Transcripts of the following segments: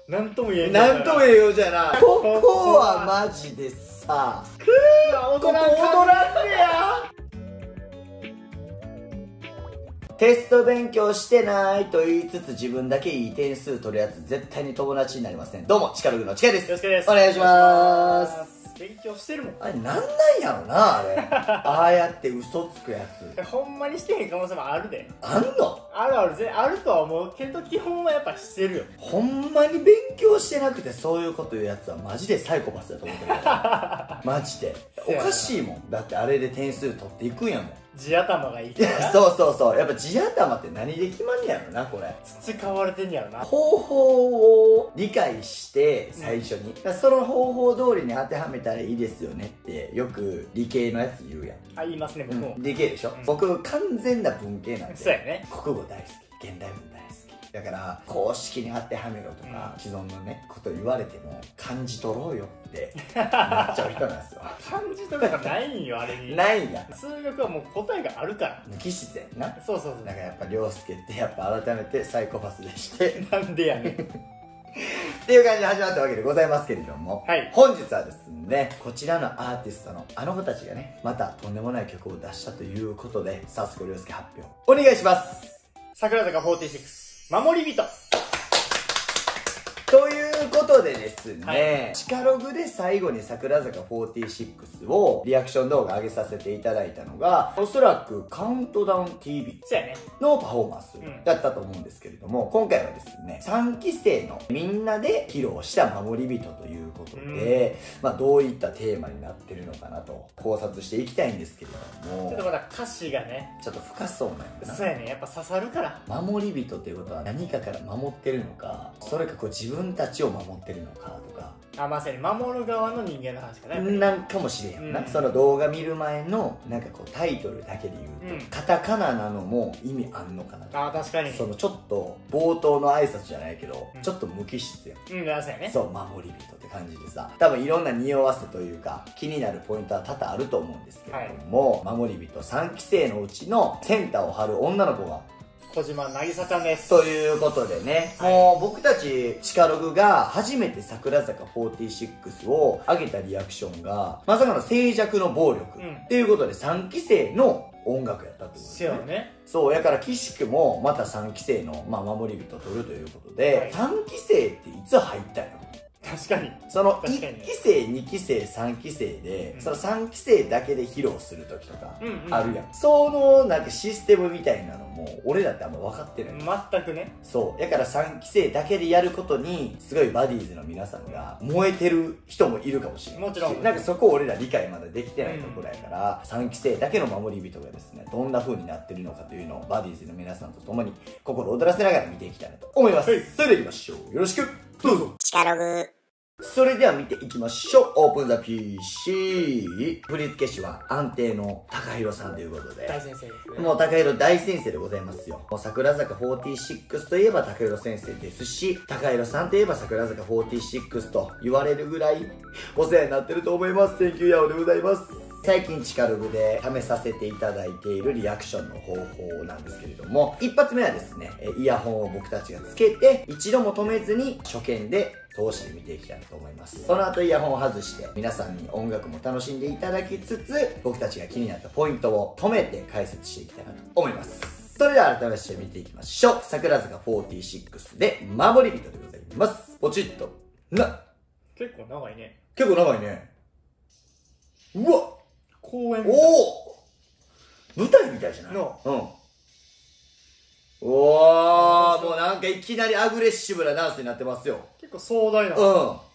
なんとも言えんなんとも言えようじゃな。ここはマジでさ、 踊ここ踊らんねや。テスト勉強してないと言いつつ自分だけいい点数取るやつ絶対に友達になりません。どうも、チカルグのチカです。 よろしくです。 お願いします。 勉強してるもん。 あれなんなんやろな、あれ。ああやって嘘つくやつ。 ほんまにしてへん可能性もあるで。 あんの？ あるある、あるとは思うけど、基本はやっぱしてるよ。 ほんまに勉強してなくてそういうこと言うやつはマジでサイコパスだと思ってる。マジで。おかしいもん。だってあれで点数取っていくんやもん。 地頭がいいから。 そうそうそう。やっぱ地頭って何で決まんねやろな、これ。 培われてんやろな。 方法を理解して最初に、その方法通りに当てはめたらいいですよねってよく理系のやつ言うやん。 あ、言いますね、僕も。 理系でしょ、僕完全な文系なんで。 そうやね。 国語大好き、現代文大好きだから公式に当てはめろとか、既存のねこと言われても感じ取ろうよってなっちゃう人なんですよ。 漢字とかないんよ、あれに。 ないんや。 数学はもう答えがあるから。 無機質やんな。 そうそうそう。 だからやっぱ涼介ってやっぱ改めてサイコパスでしてなんでやねん。 っていう感じで始まったわけでございますけれども、はい、本日はですね、こちらのアーティストのあの子たちがね、またとんでもない曲を出したということで、早速涼介発表お願いします。 桜坂46、守り人。 ということでですね、 はい、 シカログで最後に桜坂46をリアクション動画上げさせていただいたのが、おそらくカウントダウン TV のパフォーマンスだったと思うんですけれども、今回はですね、3期生のみんなで披露した守り人ということで、まあどういったテーマになってるのかなと考察していきたいんですけれども、 ちょっとまだ歌詞がね、 ちょっと深そうなんやな。 そうやね、やっぱ刺さるから。 守り人ということは何かから守ってるのか、それかこう自分たちを守ってるのかとか、 あ、まさに守る側の人間の話かね。 なんかもしれんな、その動画見る前のなんかこうタイトルだけで言うと、カタカナなのも意味あんのかなと。 あ、確かに。 そのちょっと冒頭の挨拶じゃないけど、ちょっと無機質やん。 そうやね。 そう、守り人って感じでさ、多分いろんな匂わせというか気になるポイントは多々あると思うんですけれども、守り人3期生のうちのセンターを張る女の子が小島渚ちゃんです。 ということでね、もう僕たちチカログが初めて桜坂46を上げたリアクションがまさかの静寂の暴力、っていうことで3期生の音楽やったってことですね。そうやから岸君もまた3期生の、守り人を取るということで、3期生っていつ入ったの？ 確かに。 その1期生、2期生、3期生で、その3期生だけで披露する時とかあるやん。そのなんかシステムみたいなのも俺だってあんま分かってない。 全くね。 そう。だから3期生だけでやることに、すごいバディーズの皆さんが燃えてる人もいるかもしれない。 もちろん。 なんかそこ俺ら理解まだできてないところやから、3期生だけの守り人がですね、どんな風になってるのかというのをバディーズの皆さんと共に心躍らせながら見ていきたいなと思います。それでは行きましょう。よろしくどうぞ。チカログ。それでは見ていきましょう。オープンザ PC。振付師は安定の高弘さんということで。 大先生ですね。 もう高弘大先生でございますよ。もう桜坂46といえば高弘先生ですし、高弘さんといえば桜坂46と言われるぐらいお世話になってると思います。Thank you ヤオでございます。最近チカログで試させていただいているリアクションの方法なんですけれども、一発目はですね、イヤホンを僕たちがつけて一度も止めずに初見で通して見ていきたいと思います。その後イヤホンを外して皆さんに音楽も楽しんでいただきつつ、僕たちが気になったポイントを止めて解説していきたいなと思います。それでは改めまして見ていきましょう。桜坂46で守り人でございます。ポチッとな。 結構長いね。 結構長いね。うわ、 公演。 おお、舞台みたいじゃない？うん。おー、もうなんかいきなりアグレッシブなダンスになってますよ。 結構壮大な。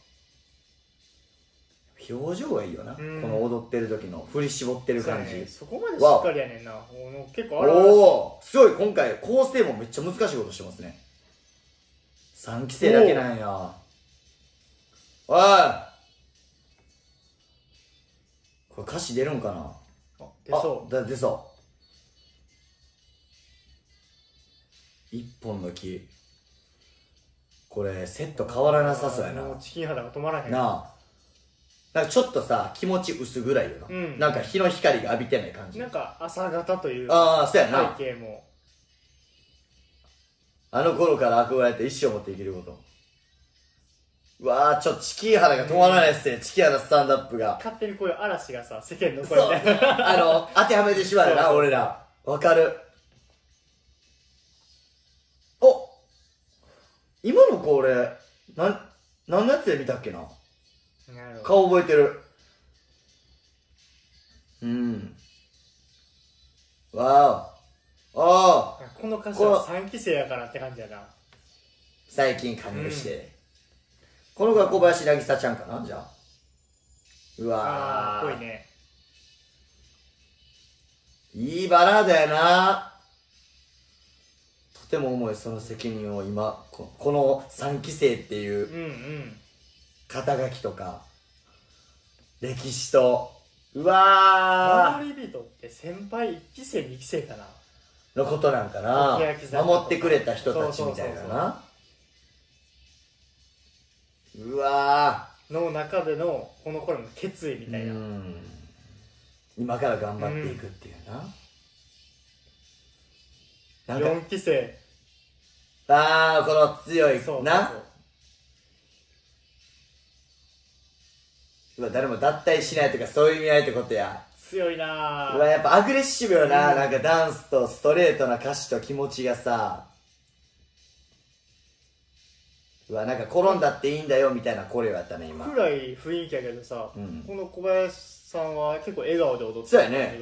表情がいいよな。この踊ってる時の振り絞ってる感じ。 そこまでしっかりやねんな。結構おー、すごい今回構成もめっちゃ難しいことしてますね。3期生だけなんや。おい、これ歌詞出るんかな？ 出そう。 出そう。一本の木。これセット変わらなさそうやな。 もうチキン肌が止まらへん。 なあ。なんかちょっとさ、気持ち薄ぐらいよな。なんか日の光が浴びてない感じ。 なんか朝方というああ、そうやな。 背景も。 あの頃から憧れて一生持っていけること。 うわー、ちょっとチキハラが止まらないっすね、チキハラスタンドアップが。 勝手にこういう嵐がさ、世間のそう。 声で。 当てはめてしまうよな、 そう俺ら。わかる。お、今の子俺、何のやつで見たっけな。顔覚えてる。うん。わーお。ああ。 この歌詞は3期生やからって感じやな。 最近加入して。この子は小林渚ちゃんかな、じゃあ。うわー。 ぽいね。 いいバラードやな。とても重いその責任を今、この3期生っていう肩書きとか、歴史と、うわ守り人って先輩1期生2期生かなのことなんかな。守ってくれた人たちみたいなな。うわーの中でのこの頃の決意みたいな。 今から頑張っていくっていうな。なんか 4期生。 ああ、この強いな。うわ、誰も脱退しないとかそういう意味合いってことや。 強いなぁ。 うわ、やっぱアグレッシブよな。なんかダンスとストレートな歌詞と気持ちがさ。うわ、なんか転んだっていいんだよみたいなコレオやったね、今。 暗い雰囲気やけどさ、この小林さんは結構笑顔で踊ってる。 そうやね。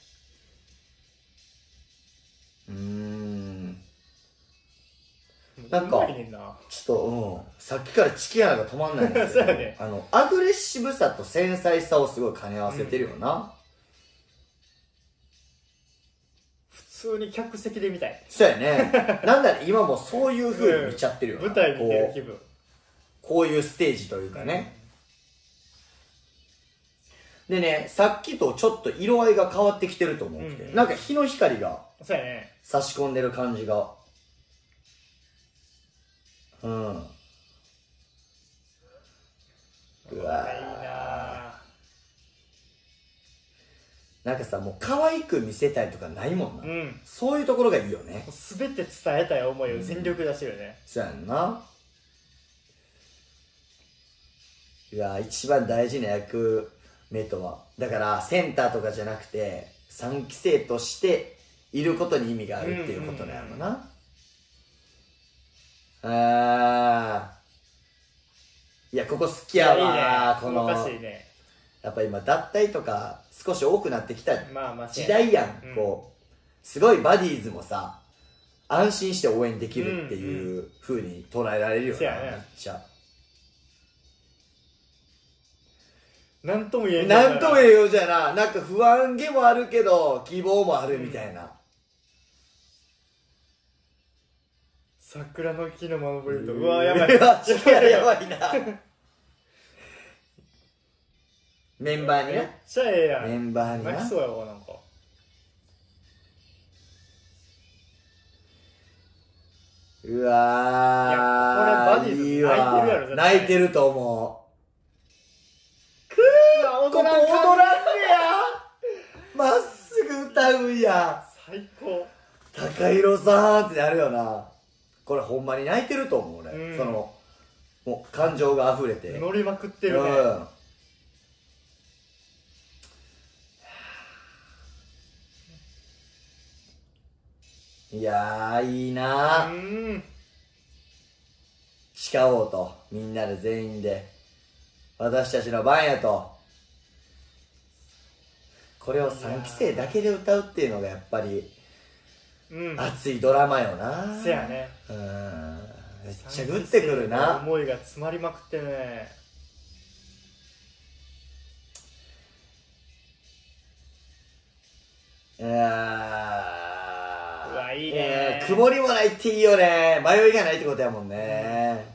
なんか、ちょっと、さっきからチキヤナが止まんないんですよ。 ね、 アグレッシブさと繊細さをすごい兼ね合わせてるよな。 普通に客席で見たい。 そうやね。なんだろ、今もそういう風に見ちゃってるよな。 舞台見てる気分。 こういうステージというかね。でね、さっきとちょっと色合いが変わってきてると思って、なんか日の光が差し込んでる感じが。うわいいななんかさ、もう可愛く見せたいとかないもんな。そういうところがいいよね。 すべて伝えたい思いを全力出してるよね。 そうやんな。いや一番大事な役目とは。だから、センターとかじゃなくて、3期生としていることに意味があるっていうことなんやろな。いや、ここ好きやわ。この、やっぱ今、脱退とか少し多くなってきた時代やん。こう、すごいバディーズもさ、安心して応援できるっていう風に捉えられるよな、めっちゃ。 なんとも言えんなんとも言えんようじゃな。なんか不安げもあるけど、希望もあるみたいな。 桜の木の守りと、うわやばい。 やばいな。メンバーにな。 めっちゃええやん。 メンバーにな。 泣きそうやわ、なんか。 うわー。いや、これバディーズ泣いてるやろ、泣いてると思う。ここ踊らんねや。まっすぐ歌うんや。 最高。 高弘さんってなるよな。これほんまに泣いてると思う俺。その、もう感情が溢れて。 乗りまくってるね。 いやー、いいなー。誓おうと。みんなで全員で。私たちの番やと。これを3期生だけで歌うっていうのがやっぱり、熱いドラマよな。 せやね。 めっちゃグってくるな。 思いが詰まりまくってね。うわ、いいね。 曇りもないっていいよね。迷いがないってことやもんね。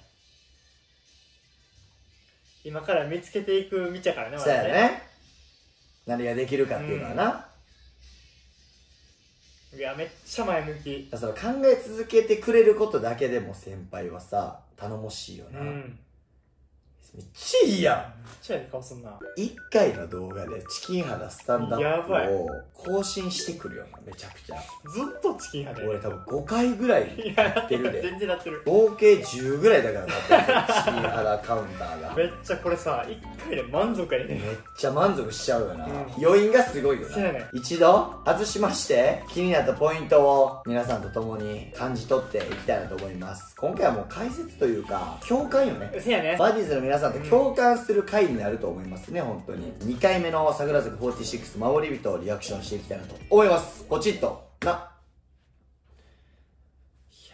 今から見つけていく道やからね、 そうやね。何ができるかっていうのはな。 いや、めっちゃ前向き。 その考え続けてくれることだけでも先輩はさ、頼もしいよな。 めっちゃいいやん。 めっちゃいい顔すんな。 1回の動画でチキン肌スタンダップやばいを更新してくるよな、めちゃくちゃ。 ずっとチキン派で。 俺多分5回ぐらいやってるで。 全然なってる。 合計10ぐらいだからなってる、チキン肌カウンターが。 めっちゃこれさ、1回で満足やね。 めっちゃ満足しちゃうよな。 うん余韻がすごいよな。 そうやね。 一度外しまして、気になったポイントを皆さんと共に感じ取っていきたいなと思います。今回はもう解説というか、共感よね。 そうやね。 バディーズの皆さんと共感する回になると思いますね、本当に。2回目の桜坂46守り人をリアクションしていきたいなと思います。ポチッとな。いや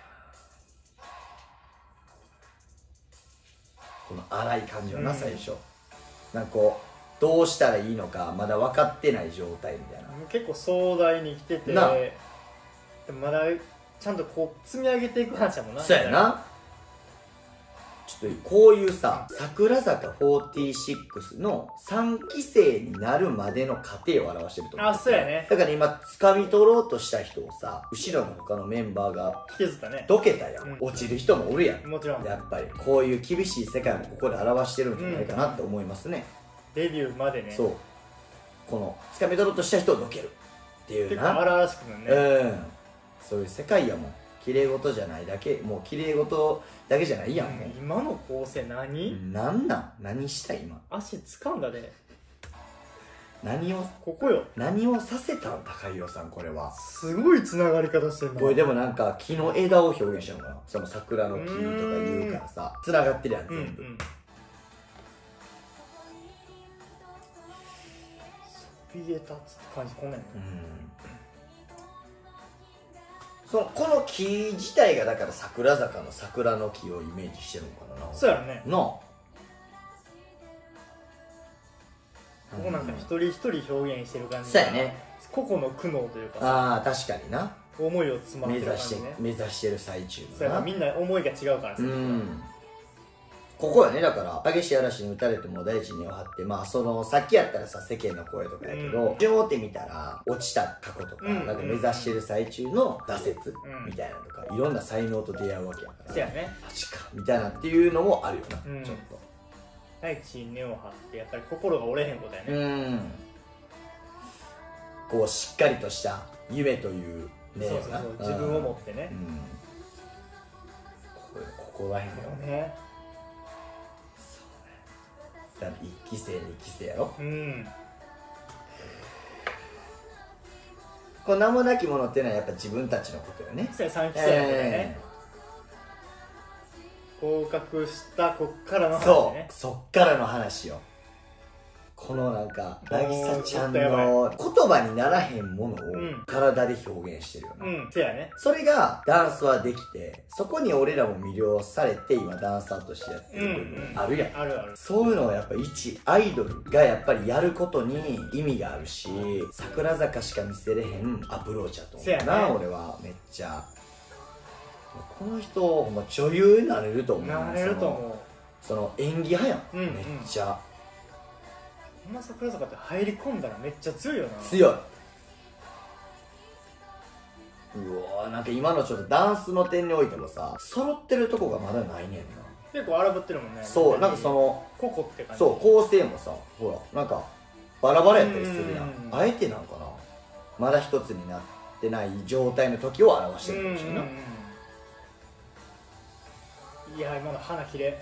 この荒い感じはな、最初。なんかこう、どうしたらいいのか、まだ分かってない状態みたいな。 結構壮大に来てて、 なでもまだちゃんとこう積み上げていく話やもんな。 そうやな。ちょっとこういうさ、桜坂46の3期生になるまでの過程を表してると思う。 あ、そうやね。 だから今掴み取ろうとした人をさ、後ろの他のメンバーが引きずったね。 どけたやん、 うん、 落ちる人もおるやん。 もちろんやっぱりこういう厳しい世界もここで表してるんじゃないかなって思いますね、 デビューまでね。 そう、この掴み取ろうとした人をどけるっていう結構な。 荒々しくもね。 そういう世界やもん。綺麗事じゃないだけ、もう綺麗事だけじゃないやん、もう。 今の構成何？ 何した今。 足掴んだで。ここよ。 何をさせたん、高弘さん、これは。 すごい繋がり方してんの。 これでもなんか木の枝を表現してるのかな、その桜の木とか言うからさ、繋がってるやん、全部。 そびえ立つって感じこんなんやね。 この木自体がだから桜坂の桜の木をイメージしてるのかな。 そうやろね。 ここなんか一人一人表現してる感じ。 そうやね。 個々の苦悩というか。 ああ、確かにな。 思いを詰まってる感じね。 目指してる最中のな。 そうやな、みんな思いが違うからさ。 ここやね。だから激しい嵐に打たれても大地に根を張って、まあそのさっきやったらさ、世間の声とかやけど、順を追ってみたら落ちた過去とか、なんか目指してる最中の挫折みたいなとか、いろんな才能と出会うわけやから、 そうやね。 マジかみたいなっていうのもあるよな、ちょっと。 大地に根を張ってやっぱり心が折れへんことやね。 こうしっかりとした夢というね、そう自分を持ってね。 ここらへんよね。 だって1期生2期生やろ。この名もなきものっていうのはやっぱ自分たちのことよね。 そうや、3期生やね。合格したこっからの話ね。 そっからの話よ。このなんか渚ちゃんの言葉にならへんものを体で表現してるよな。 そうやね。 それがダンスはできて、そこに俺らも魅了されて今ダンサーとしてやってる部分あるやん。 あるある。 そういうのはやっぱ一アイドルがやっぱりやることに意味があるし、桜坂しか見せれへんアプローチだと思うな、俺はめっちゃ。この人ほんま女優になれると思う。 なれると思う。 その演技派やん、めっちゃ。 こんな桜坂って入り込んだらめっちゃ強いよな。 強い。うわ、なんか今のちょっとダンスの点においてもさ、揃ってるとこがまだないねんな。 結構荒ぶってるもんね。 そう、なんかその個々って感じ。 そう、構成もさ、ほらなんかバラバラやったりするやん。あえてなんかな、まだ一つになってない状態の時を表してるかもしれない。 いや、今の花綺麗。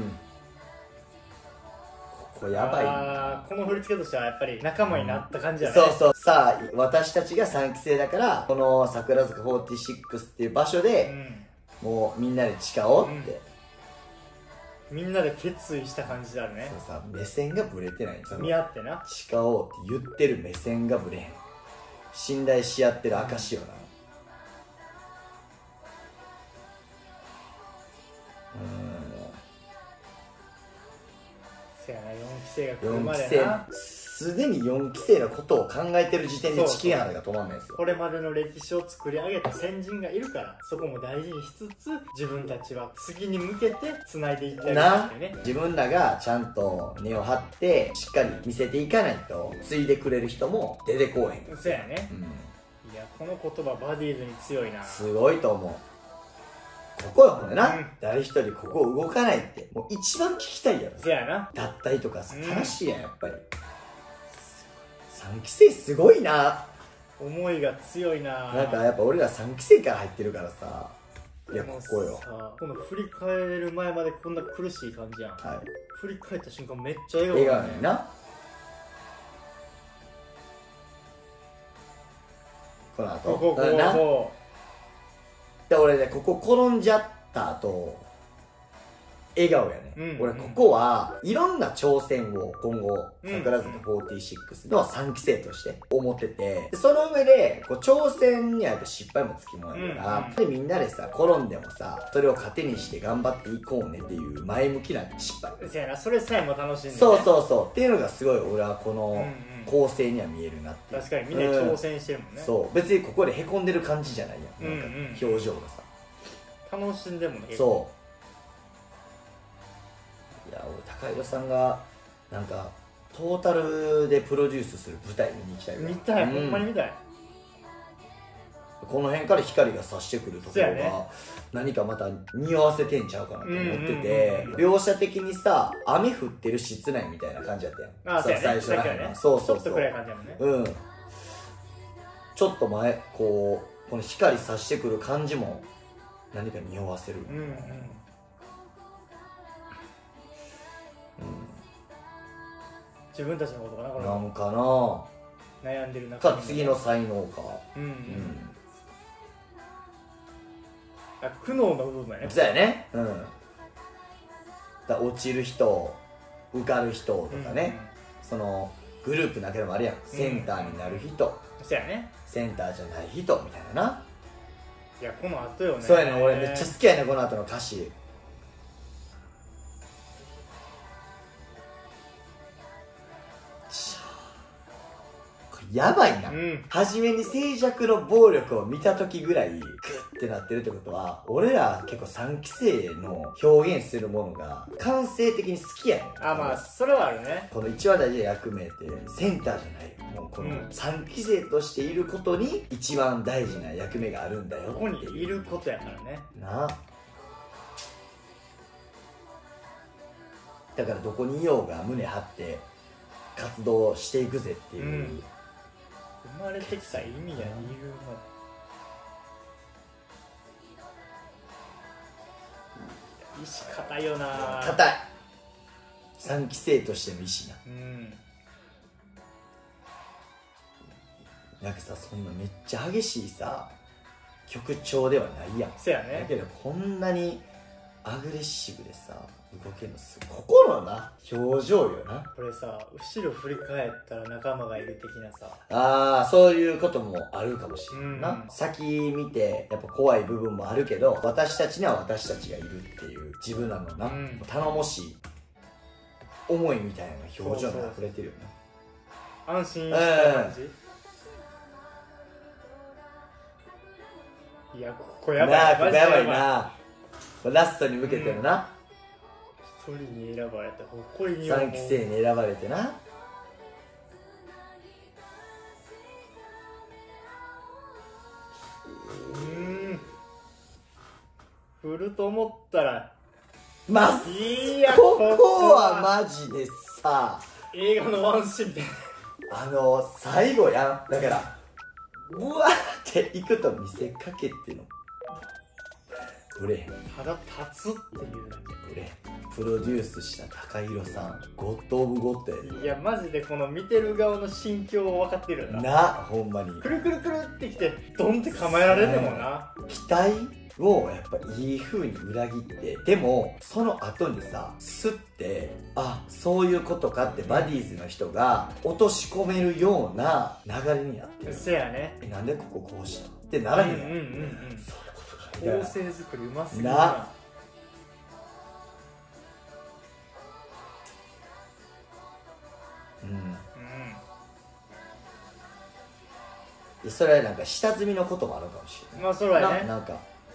これやばいな。 この振り付けとしてはやっぱり仲間になった感じだね。 そうそう。さあ私たちが3期生だから、この桜坂46っていう場所で、もうみんなで誓おうって、 みんなで決意した感じだね。 そうさ、目線がブレてない。 見合ってな、 誓おうって言ってる目線がブレへん。信頼し合ってる証よな。 せやな、4期生が来るまでな。 すでに4期生のことを考えてる時点でチキン肌が止まんないですよ。 これまでの歴史を作り上げた先人がいるから、そこも大事にしつつ自分たちは次に向けて繋いでいってあげるってね。 自分らがちゃんと根を張ってしっかり見せていかないと、継いでくれる人も出てこうへん。 そうやね。いや、この言葉バディーズに強いな。 すごいと思う。 ここよほんでな、 うん、 誰一人ここ動かないってもう一番聞きたいやろ。 そやな。 だったりとかさ、楽しいやんやっぱり。3期生すごいな。 思いが強いな。 なんかやっぱ俺ら3期生から入ってるからさ、いやここよ。 この振り返る前までこんな苦しい感じやん。 はい、 振り返った瞬間めっちゃ笑顔。 笑顔やな。この後こなで俺ね、ここ転んじゃった後笑顔やね、俺ここはいろんな挑戦を今後桜坂46の3期生として思ってて、その上でこう挑戦にはやっぱ失敗もつきものやから、でみんなでさ転んでもさそれを糧にして頑張っていこうねっていう前向きな失敗。 そやな、それさえも楽しんで、ね、 そうそうそうっていうのがすごい俺はこの構成には見えるなっていう。 確かにみんな挑戦してるもんね、 そう別にここでへこんでる感じじゃないやん、なんか表情がさ楽しんでもね。 そういや俺高弘さんがなんかトータルでプロデュースする舞台見に行きたい。 見たい、ほんまに見たい。 この辺から光が差してくるところが何かまた匂わせてんちゃうかなと思ってて、描写的にさ雨降ってる室内みたいな感じやったやん。 最初らへんね。 そうそうそう、 ちょっと暗い感じやもんね。 うん、ちょっと前この光差してくる感じも何か匂わせる。 自分たちのことかな、これなんかな悩んでる中か次の才能か。 苦悩の部分やね。 そうやね。だ落ちる人受かる人とかね、そのグループの中でもあるやん、センターになる人、 そうやね、 センターじゃない人みたいなな。 いやこの後よね。 そうやね、俺めっちゃ好きやねこの後の歌詞。やばいな、初めに静寂の暴力を見た時ぐらいグッてなってるってことは俺ら結構3期生の表現するものが感性的に好きやねん。 まあそれはあるね。 この一番大事な役目ってセンターじゃない、もうこの3期生としていることに一番大事な役目があるんだよ。 ここにいることやからね。 なあ、だからどこにいようが胸張って活動していくぜっていう、 生まれてきた意味や理由の意志固いよな。 固い。3期生としての意志な。なんかさ、そんなめっちゃ激しいさ曲調ではないやん。 そうやね。 だけどこんなにアグレッシブでさ動けるのすごい。心な表情よな。 これさ後ろ振り返ったら仲間がいる的なさ、 そういうこともあるかもしれんな、先見てやっぱ怖い部分もあるけど私たちには私たちがいるっていう自分らのな、頼もしい思いみたいな表情に溢れてるよな。 安心した感じ、いやここやばい、 ここやばいな。ラストに向けてのな、 一人に選ばれた誇りに思う。 3期生に選ばれてな。 振ると思ったらいやここはマジでさ映画のワンシーンみたいな最後やん。だからうわーっていくと見せかけてのブレただ立つっていうだけ。 ブレプロデュースした高弘さんゴッドオブゴッドやで。 いやマジでこの見てる側の心境を分かってるよなほんまに。 くるくるくるってきてドンって構えられるもんな。 期待をやっぱいい風に裏切って、でもその後にさスッてそういうことかってバディーズの人が落とし込めるような流れになってる。 せやね。 なんでこここうしたってならへんやん。そういうことじゃない。 構成作りうますぎるな。 それはなんか下積みのこともあるかもしれない。 まあそれはね、 なんか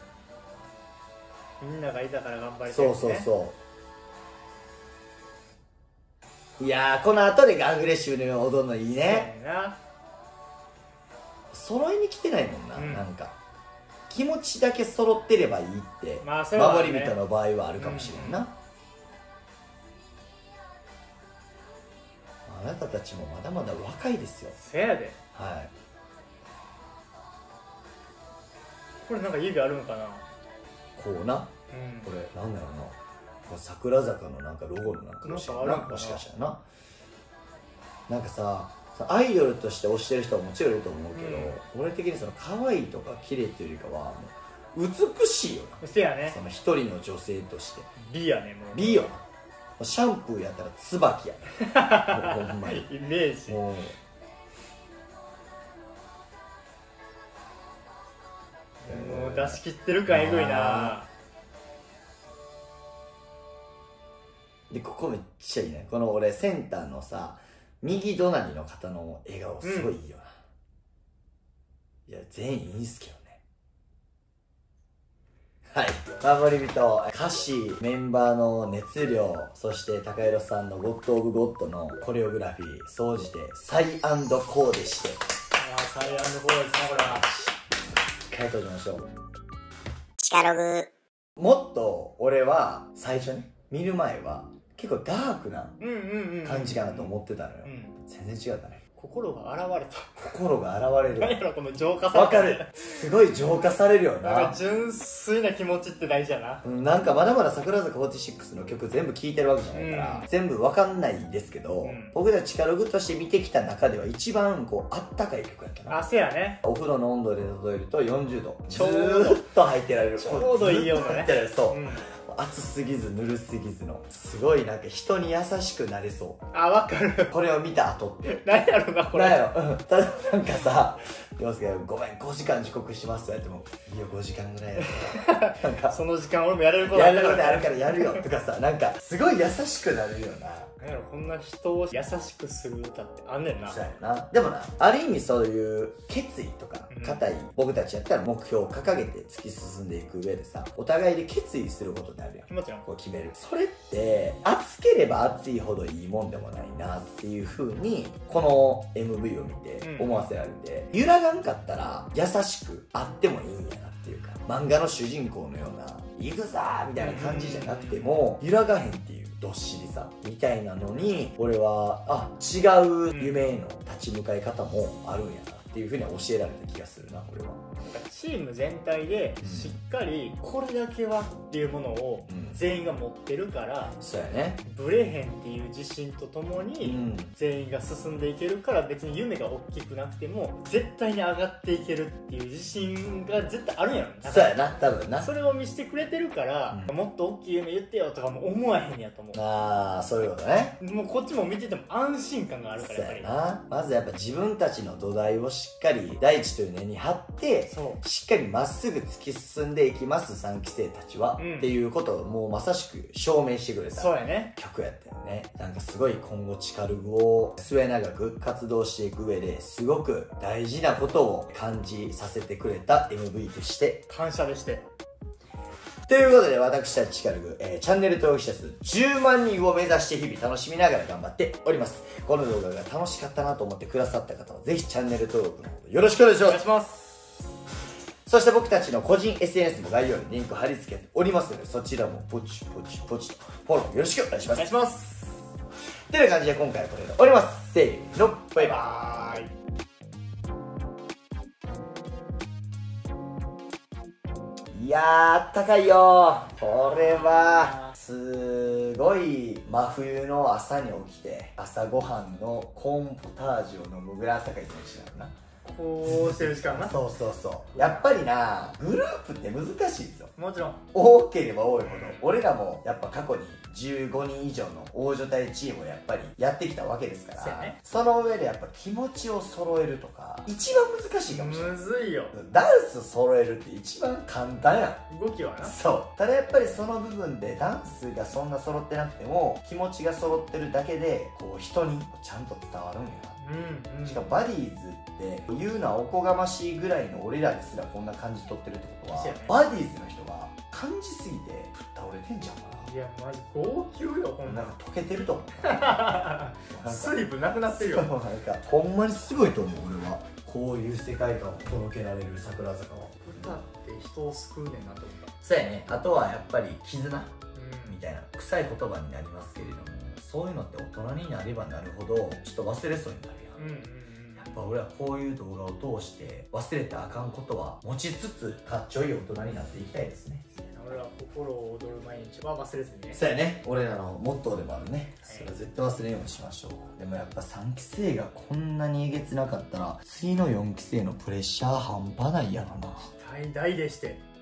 みんながいたから頑張りたい、ね、 そういやーこの後でアグレッシブに踊るのいいね。揃いに来てないもんな、なんか気持ちだけ揃ってればいいって、 まあそれはね、 守り人の場合はあるかもしれんな、あなたたちもまだまだ若いですよ。 せやで。 はい。 これなんか意味あるんかな。 こうな、これなんだろうな、桜坂のなんかロゴのなんかもしかしたらな、なんかさ、アイドルとして推してる人はもちろんいると思うけど、俺的にその可愛いとか綺麗っていうよりかはもう美しいよな。 せやね。 その一人の女性として美やね。もう美よ。シャンプーやったら椿やね。もうほんまにイメージ。 もう出し切ってる感えぐいな。 でここめっちゃいいね。この俺センターのさ右隣の方の笑顔すごいいいよな、いや全員いいんすけどね。はい、守り人、歌詞、メンバーの熱量、そして高弘さんのゴッド・オブ・ゴッドのコレオグラフィー、総じてサイ&コーでして、 サイ&コーですね。これは一回閉じましょう。 チカログ。 もっと俺は最初ね見る前は結構ダークな感じかなと思ってたのよ。全然違ったね。 心が現れた。 心が現れる。 何やろこの浄化されわかる。すごい浄化されるよな。 なんか純粋な気持ちって大事やな。 なんかまだまだ桜坂46の曲全部聴いてるわけじゃないから、全部わかんないですけど、僕たちチカログとして見てきた中では一番こうあったかい曲やったな。 あ、せやね。 お風呂の温度で例えると40度。 ちょうどずーっと入ってられる。 ちょうどいいようなね。 入ってられる。そう。熱すぎずぬるすぎずのすごいなんか人に優しくなれそう。 あ、わかる。 これを見た後って何やろなこれ。 何やろ、ただなんかさ陽介がごめん5時間遅刻しますとやってもいいよ5時間ぐらいやったらなんかその時間俺もやれることやることあるからやるよとかさ、なんかすごい優しくなれるよな。 何やろこんな人を優しくする歌ってあんねんな。 そうやな。でもな、ある意味そういう決意とか固い僕たちやったら目標を掲げて突き進んでいく上でさ、お互いで決意することになるやん。 もちろんこう決める。それって熱ければ熱いほどいいもんでもないなっていう風にこの MV を見て思わせられて、揺らがんかったら優しくあってもいいんやなっていうか、漫画の主人公のような行くぞーみたいな感じじゃなくても揺らがへんっていうどっしりさみたいなのに、俺は違う夢への立ち向かい方もあるんやなっていう風に教えられた気がするな。俺はチーム全体でしっかりこれだけはっていうものを全員が持ってるから、 そうやね、 ブレへんっていう自信とともに全員が進んでいけるから、別に夢が大きくなくても絶対に上がっていけるっていう自信が絶対あるんやろ。 そうやな、多分な。 それを見せてくれてるから、もっと大きい夢言ってよとかも思わへんやと思う。 ああ、そういうことね。 もうこっちも見てても安心感があるから。 そうやな。まずやっぱ自分たちの土台をしっかり大地という根に張ってしっかりまっすぐ突き進んでいきます3期生たちは、っていうことをもうまさしく証明してくれた曲やったよね。なんかすごい今後チカルグを末永く活動していく上ですごく大事なことを感じさせてくれた MV として感謝でして。 ということで私たちチカルグ、チャンネル登録者数10万人を目指して日々楽しみながら頑張っております。この動画が楽しかったなと思ってくださった方はぜひチャンネル登録の方よろしくお願いします。 お願いします。 そして僕たちの個人 SNS も概要にリンク貼り付けておりますので、そちらもポチポチポチとフォローよろしくお願いします。 お願いします。 という感じで今回はこれで終わります。せーの、バイバーイ。いやー、あったかいよー。これはすごい真冬の朝に起きて朝ごはんのコーンポタージュを飲むぐらいあったかい気持ちになるな。 こうしてる時間な。 そうそうそう。やっぱりな、グループって難しいですよ。 もちろん多ければ多いほど、俺らもやっぱ過去に15人以上の大所帯チームをやっぱりやってきたわけですから、その上でやっぱ気持ちを揃えるとか一番難しいかもしれない。 むずいよ。 ダンス揃えるって一番簡単やん。 動きはな。 そう。ただやっぱりその部分でダンスがそんな揃ってなくても気持ちが揃ってるだけでこう人にちゃんと伝わるんやな。しかもバディーズって言うのはおこがましいぐらいの俺らですらこんな感じ取ってるってことは、バディーズの人が感じすぎてぶっ倒れてんじゃんかな。 いやマジ号泣よ。こんなんか溶けてると思う。 水分なくなってるよ。 なんかほんまにすごいと思う。俺はこういう世界観を届けられる桜坂は。 歌って人を救うねんなと思った。 そうやね。あとはやっぱり絆うんみたいな臭い言葉になりますけれども、そういうのって大人になればなるほどちょっと忘れそうになるやん。やっぱ俺はこういう動画を通して忘れたらあかんことは持ちつつ、かっちょいい大人になっていきたいですね。 俺は心を躍る毎日は忘れずにね。 そうやね。俺らのモットーでもあるね。 はい、 それは絶対忘れんようにしましょう。でもやっぱ3期生がこんなにえげつなかったら、次の4期生のプレッシャー半端ないやろな。 大でして。